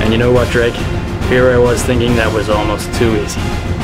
And you know what, Drake? Here I was thinking that was almost too easy.